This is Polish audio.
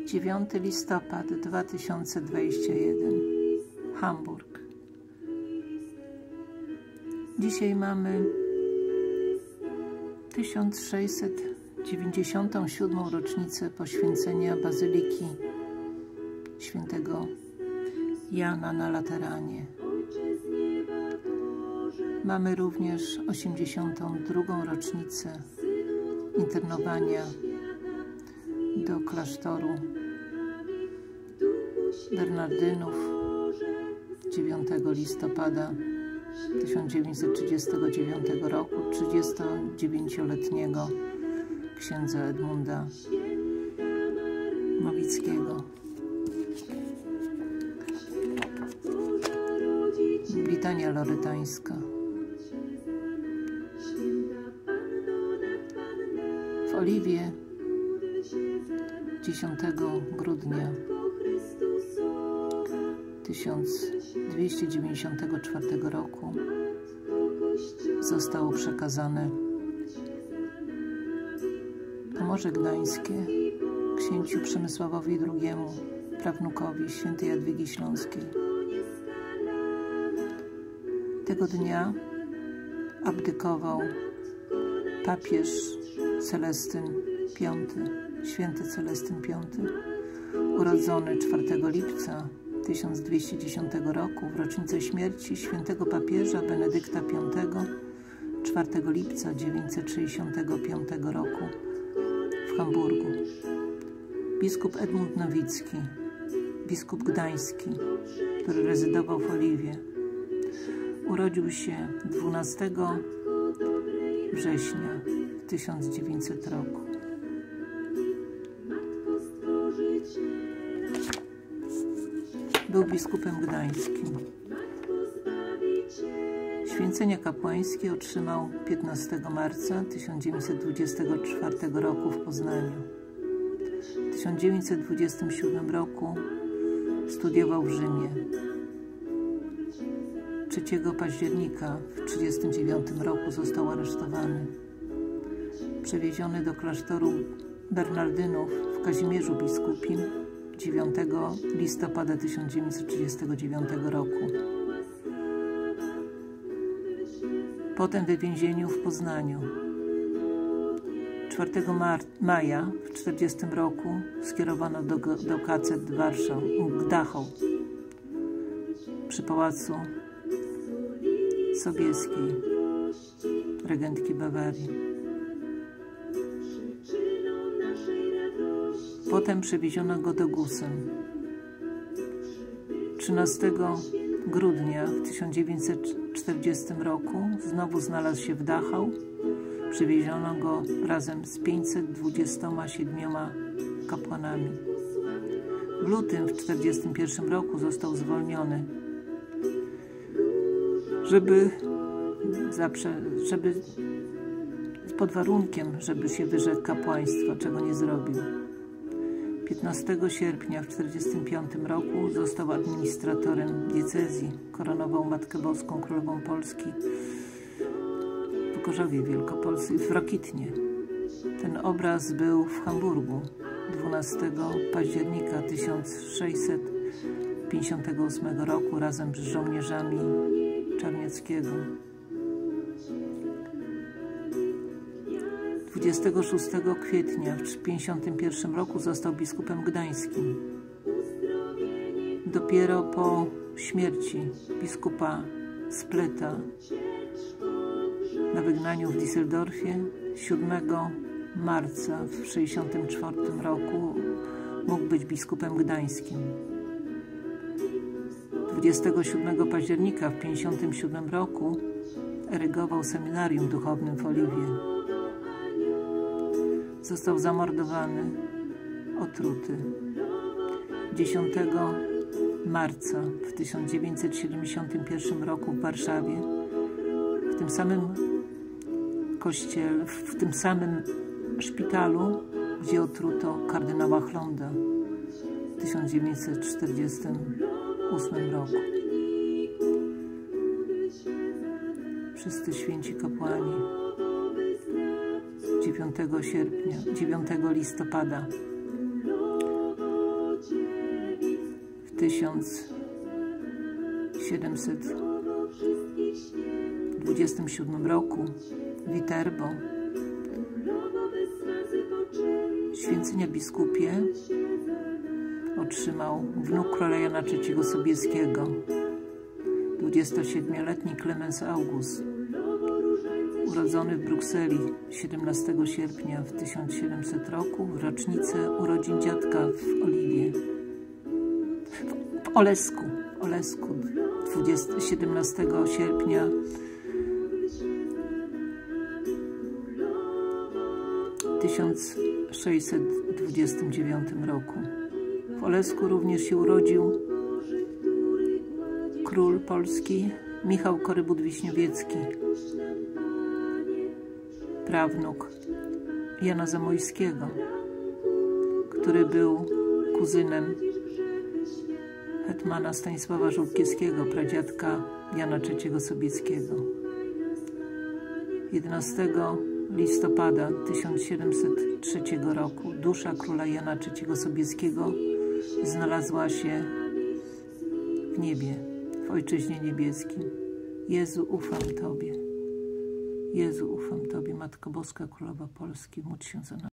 9 listopad 2021, Hamburg. Dzisiaj mamy 1697. rocznicę poświęcenia Bazyliki Świętego Jana na Lateranie. Mamy również 82. rocznicę internowania do klasztoru Bernardynów 9 listopada 1939 roku 39-letniego księdza Edmunda Nowickiego. Litania lorytańska. W Oliwie 10 grudnia 1294 roku zostało przekazane Pomorze Gdańskie księciu Przemysławowi II, prawnukowi świętej Jadwigi Śląskiej. Tego dnia abdykował papież Celestyn V, święty Celestyn V, urodzony 4 lipca 1210 roku w rocznicę śmierci świętego papieża Benedykta V 4 lipca 965 roku w Hamburgu. Biskup Edmund Nowicki, biskup gdański, który rezydował w Oliwie, urodził się 12 września 1900 roku. Był biskupem gdańskim. Święcenia kapłańskie otrzymał 15 marca 1924 roku w Poznaniu. W 1927 roku studiował w Rzymie. 3 października w 1939 roku został aresztowany. Przewieziony do klasztoru Bernardynów w Kazimierzu Biskupim 9 listopada 1939 roku. Potem w więzieniu w Poznaniu. 4 maja w 1940 roku skierowano do kacet Dachau przy Pałacu Sobieskiej, regentki Bawarii. Potem przewieziono go do Gusen. 13 grudnia w 1940 roku znowu znalazł się w Dachau. Przywieziono go razem z 527 kapłanami. W lutym w 1941 roku został zwolniony, żeby pod warunkiem, żeby się wyrzekł kapłaństwa, czego nie zrobił. 15 sierpnia w 1945 roku został administratorem diecezji. Koronował Matkę Boską, Królową Polski w Gorzowie Wielkopolskim, w Rokitnie. Ten obraz był w Hamburgu 12 października 1658 roku razem z żołnierzami Czarnieckiego. 26 kwietnia w 1951 roku został biskupem gdańskim. Dopiero po śmierci biskupa Spleta na wygnaniu w Düsseldorfie 7 marca w 1964 roku mógł być biskupem gdańskim. 27 października w 1957 roku erygował seminarium duchownym w Oliwie. Został zamordowany, otruty. 10 marca w 1971 roku w Warszawie, w tym samym kościele, w tym samym szpitalu, gdzie otruto kardynała Chlonda w 1948 roku. Wszyscy święci kapłani 9 listopada w 1727 roku w Viterbo święcenia biskupie otrzymał wnuk króla Jana III Sobieskiego, 27-letni Klemens August, urodzony w Brukseli 17 sierpnia w 1700 roku, w rocznicę urodzin dziadka w Oliwie. W Olesku 17 sierpnia w 1629 roku. W Olesku również się urodził król polski Michał Korybut-Wiśniowiecki, prawnuk Jana Zamoyskiego, który był kuzynem hetmana Stanisława Żółkiewskiego, pradziadka Jana III Sobieskiego. 11 listopada 1703 roku dusza króla Jana III Sobieskiego znalazła się w niebie, w Ojczyźnie Niebieskim. Jezu, ufam Tobie. Jezu, ufam Tobie, Matko Boska, Królowa Polski, módl się za nami.